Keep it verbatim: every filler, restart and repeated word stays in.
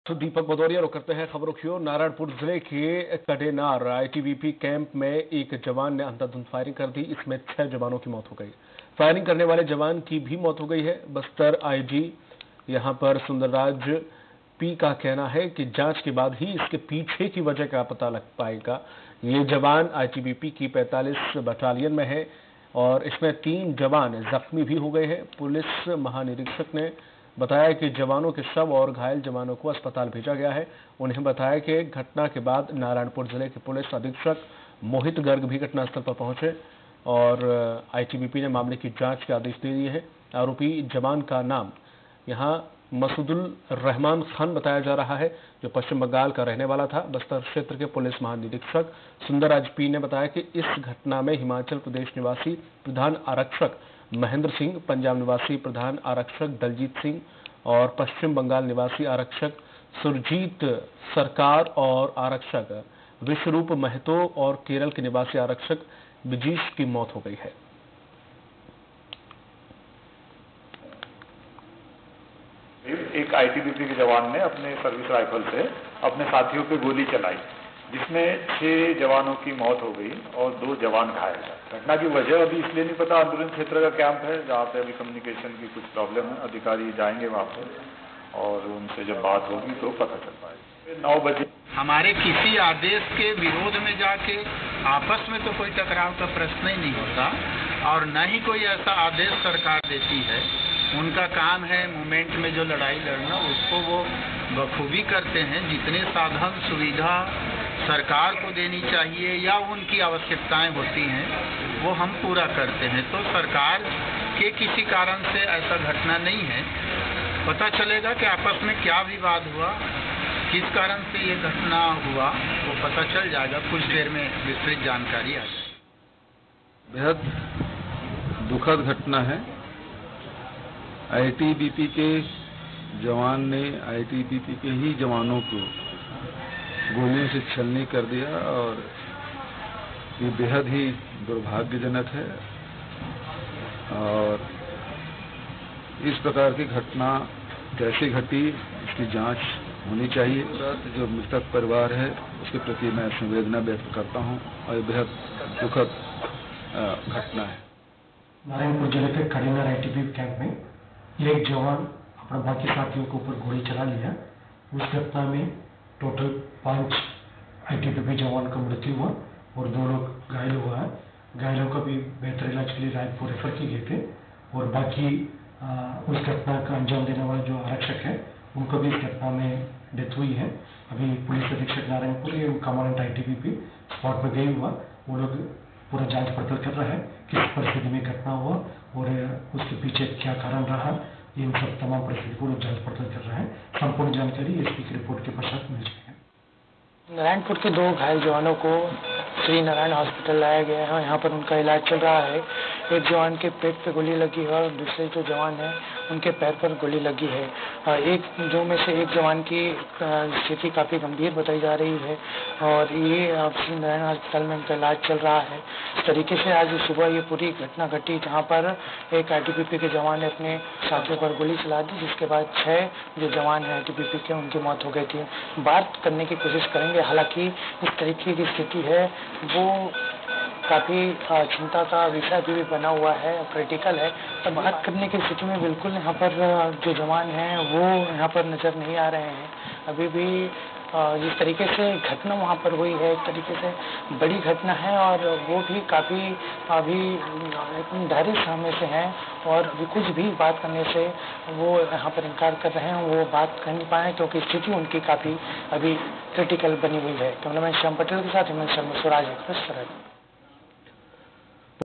तो दीपक भदौरिया रुक करते हैं खबरों की ओर। नारायणपुर जिले के कडेनार आईटीबीपी कैंप में एक जवान ने अंधाधुंध फायरिंग कर दी। इसमें छह जवानों की मौत हो गई। फायरिंग करने वाले जवान की भी मौत हो गई है। बस्तर आईजी यहां पर सुंदरराज पी का कहना है कि जांच के बाद ही इसके पीछे की वजह का पता लग पाएगा। ये जवान आईटीबीपी की पैंतालीस बटालियन में है और इसमें तीन जवान जख्मी भी हो गए हैं। पुलिस महानिरीक्षक ने बताया कि जवानों के शव और घायल जवानों को अस्पताल भेजा गया है। उन्हें बताया कि घटना के बाद नारायणपुर जिले के पुलिस अधीक्षक मोहित गर्ग भी घटनास्थल पर पहुंचे और आईटीबीपी ने मामले की जांच के आदेश दे दिए हैं। आरोपी जवान का नाम यहां मसूदुल रहमान खान बताया जा रहा है, जो पश्चिम बंगाल का रहने वाला था। बस्तर क्षेत्र के पुलिस महानिरीक्षक सुंदरराज पी ने बताया कि इस घटना में हिमाचल प्रदेश निवासी प्रधान आरक्षक महेंद्र सिंह, पंजाब निवासी प्रधान आरक्षक दलजीत सिंह और पश्चिम बंगाल निवासी आरक्षक सुरजीत सरकार और आरक्षक विश्वरूप महतो और केरल के निवासी आरक्षक बिजीश की मौत हो गई है। एक आईटीबीपी के जवान ने अपने सर्विस राइफल से अपने साथियों पे गोली चलाई, जिसमें छह जवानों की मौत हो गई और दो जवान घायल हैं। घटना की वजह अभी इसलिए नहीं पता। अंदरूनी क्षेत्र का कैंप है जहाँ पे अभी कम्युनिकेशन की कुछ प्रॉब्लम है। अधिकारी जाएंगे वहाँ पे और उनसे जब बात होगी तो पता चल पाएगी। नौ बजे हमारे किसी आदेश के विरोध में जाके आपस में तो कोई टकराव का प्रश्न ही नहीं होता और न ही कोई ऐसा आदेश सरकार देती है। उनका काम है मूवमेंट में जो लड़ाई लड़ना, उसको वो बखूबी करते हैं। जितने साधन सुविधा सरकार को देनी चाहिए या उनकी आवश्यकताएं होती हैं वो हम पूरा करते हैं। तो सरकार के किसी कारण से ऐसा घटना नहीं है। पता चलेगा कि आपस में क्या विवाद हुआ, किस कारण से ये घटना हुआ, वो पता चल जाएगा। कुछ देर में विस्तृत जानकारी आ जाएगी। बेहद दुखद घटना है। आईटीबीपी के जवान ने आईटीबीपी के ही जवानों को गोलियों से छलनी कर दिया और ये बेहद ही दुर्भाग्यजनक है। और इस प्रकार की घटना कैसे घटी, इसकी जांच होनी चाहिए। जो मृतक परिवार है उसके प्रति मैं संवेदना व्यक्त करता हूं और ये बेहद दुखद घटना है। नारायणपुर जिले के कडेनार आईटीबीपी कैंप में एक जवान अपने बाकी साथियों के ऊपर गोली चला लिया। उस घटना में टोटल पांच आईटीबीपी जवान का मृत्यु हुआ और दो लोग घायल हुआ है। घायलों का भी बेहतर इलाज के लिए रायपुर रेफर किए गए थे और बाकी आ, उस घटना का अंजाम देने वाले जो आरक्षक है उनको भी इस घटना में डेथ हुई है। अभी पुलिस अधीक्षक नारायणपुर एवं कमांडेंट आईटीबीपी स्पॉट में गए हुआ, वो लोग पूरा जांच पड़ताल कर रहा है किस परिस्थिति में घटना हुआ और उसके पीछे क्या कारण रहा। इन सब तमाम परिस्थिति को लोग जांच पड़ताल कर रहे हैं। संपूर्ण जानकारी एसपी की रिपोर्ट के पश्चात मिल जाएगी। नारायणपुर के दो घायल जवानों को श्री नारायण हॉस्पिटल लाया गया है। यहाँ पर उनका इलाज चल रहा है। एक जवान के पेट पे गोली लगी है और दूसरे जो जवान हैं उनके पैर पर गोली लगी है। एक जो में से एक जवान की स्थिति काफ़ी गंभीर बताई जा रही है और ये श्री नारायण अस्पताल में उनका इलाज चल रहा है। इस तरीके से आज सुबह ये पूरी घटना घटी जहाँ पर एक आईटीबीपी के जवान ने अपने साथियों पर गोली चला दी, जिसके बाद छः जो जवान हैं आईटीबीपी के उनकी मौत हो गई थी। बात करने की कोशिश करेंगे। हालांकि इस तरीके की स्थिति है वो काफ़ी चिंता का विषय अभी भी बना हुआ है, क्रिटिकल है। तो बात करने की स्थिति में बिल्कुल यहाँ पर जो जवान हैं वो यहाँ पर नज़र नहीं आ रहे हैं। अभी भी जिस तरीके से घटना वहाँ पर हुई है, एक तरीके से बड़ी घटना है और वो भी काफ़ी अभी धैर्य सामने से हैं और अभी कुछ भी बात करने से वो यहाँ पर इनकार कर रहे हैं। वो बात कर नहीं पाए क्योंकि स्थिति उनकी काफ़ी अभी क्रिटिकल बनी हुई है। कैमरामैन श्याम पटेल के साथ हिमेश शर्मा, स्वराज एक्सप्रेस।